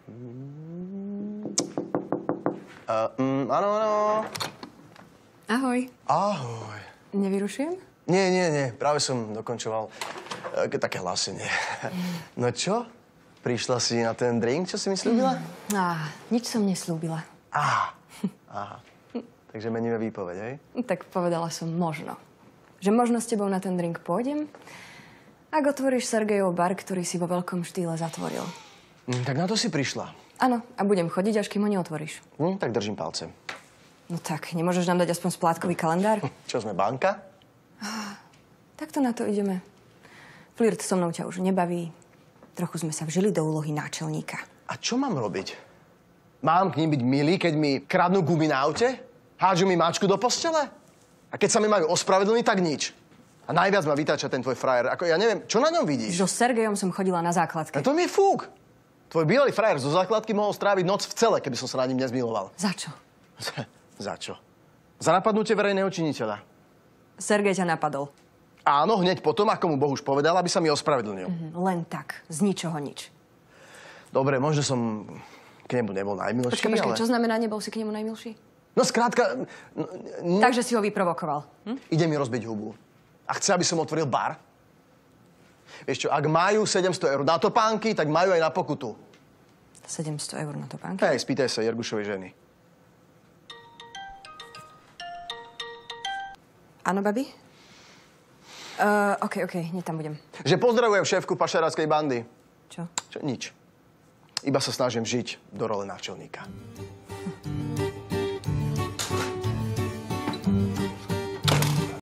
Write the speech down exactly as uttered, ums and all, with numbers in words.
Uh, mm, áno, áno. Ahoj. Ahoj. Nevyrušujem? Nie, nie, nie. Práve som dokončoval uh, také hlásenie. No čo? Prišla si na ten drink, čo si mi slúbila? Á, nič som neslúbila. Á, aha. Takže meníme výpoveď, hej? Tak povedala som možno. Že možno s tebou na ten drink pôjdem, ak otvoríš Sergejov bar, ktorý si vo veľkom štýle zatvoril. Mm, tak na to si prišla. Áno, a budem chodiť, až kým ho neotvoríš. Hm, tak držím palce. No tak, nemôžeš nám dať aspoň splátkový kalendár? Čo sme, banka? Takto na to ideme. Flirt so mnou ťa už nebaví. Trochu sme sa vžili do úlohy náčelníka. A čo mám robiť? Mám k ním byť milý, keď mi kradnú gumy na aute? Hádžu mi mačku do postele? A keď sa mi majú ospravedlniť, tak nič. A najviac ma vytáča ten tvoj frajer. Ako, ja neviem, čo na ňom vidíš? So Sergejom som chodila na základke. A to mi je fúk. Tvoj bývalý frajer zo základky mohol stráviť noc v cele, keby som sa na ním nezmiloval. Za čo? Za čo? Za napadnutie verejného činiteľa. Sergej ťa napadol. Áno, hneď potom, ako mu Bohuš povedal, aby sa mi ospravedlnil. Mhm, len tak, z ničoho nič. Dobre, možno som k nemu nebol najmilší, Počkaj, počkaj, ale... čo znamená, nebol si k nemu najmilší? No skrátka... N- Takže si ho vyprovokoval. Hm? Ide mi rozbiť hubu. A chce, aby som otvoril bar? Vieš čo, ak majú sedemsto eur na topánky, tak majú aj na pokutu. sedemsto eur na topánky? Hej, spýtaj sa Jergušovej ženy. Áno, babi? Uh, OK, OK, hneď tam budem. Že pozdravujem šéfku pašeráckej bandy. Čo? Čo? Nič. Iba sa snažím žiť do role náčelníka.